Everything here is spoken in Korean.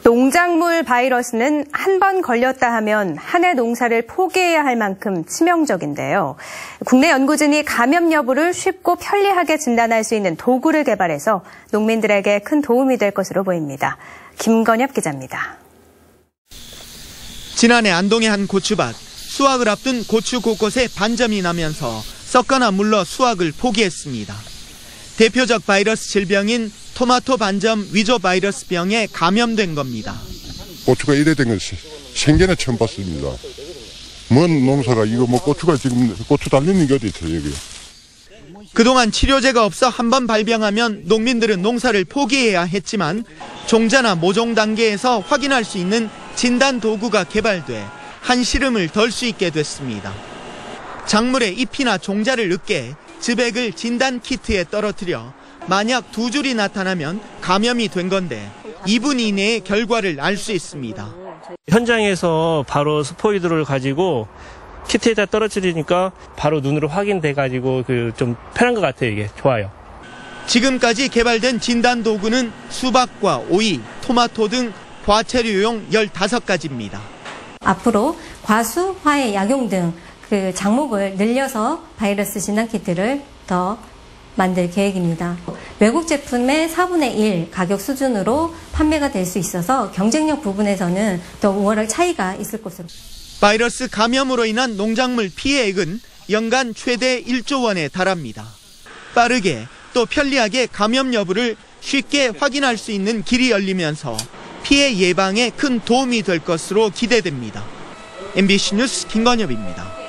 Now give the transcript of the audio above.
농작물 바이러스는 한 번 걸렸다 하면 한 해 농사를 포기해야 할 만큼 치명적인데요. 국내 연구진이 감염 여부를 쉽고 편리하게 진단할 수 있는 도구를 개발해서 농민들에게 큰 도움이 될 것으로 보입니다. 김건엽 기자입니다. 지난해 안동의 한 고추밭, 수확을 앞둔 고추 곳곳에 반점이 나면서 썩거나 물러 수확을 포기했습니다. 대표적 바이러스 질병인 토마토 반점 위조 바이러스 병에 감염된 겁니다. 고추가 이래 된 건 생전에 처음 봤습니다. 먼 농사가 이거 고추가 지금 고추 달리는 게 어디 있어요, 여기. 그동안 치료제가 없어 한 번 발병하면 농민들은 농사를 포기해야 했지만 종자나 모종 단계에서 확인할 수 있는 진단 도구가 개발돼 한시름을 덜 수 있게 됐습니다. 작물의 잎이나 종자를 으깨 즙액을 진단 키트에 떨어뜨려 만약 두 줄이 나타나면 감염이 된 건데 2분 이내에 결과를 알 수 있습니다. 현장에서 바로 스포이드를 가지고 키트에다 떨어뜨리니까 바로 눈으로 확인돼가지고 좀 편한 것 같아요. 이게 좋아요. 지금까지 개발된 진단 도구는 수박과 오이, 토마토 등 과체류용 15가지입니다. 앞으로 과수, 화해, 약용 등 장목을 늘려서 바이러스 진단 키트를 더 만들 계획입니다. 외국 제품의 4분의 1 가격 수준으로 판매가 될 수 있어서 경쟁력 부분에서는 더 우월할 차이가 있을 것으로. 바이러스 감염으로 인한 농작물 피해액은 연간 최대 1조 원에 달합니다. 빠르게 또 편리하게 감염 여부를 쉽게 확인할 수 있는 길이 열리면서 피해 예방에 큰 도움이 될 것으로 기대됩니다. MBC 뉴스 김건엽입니다.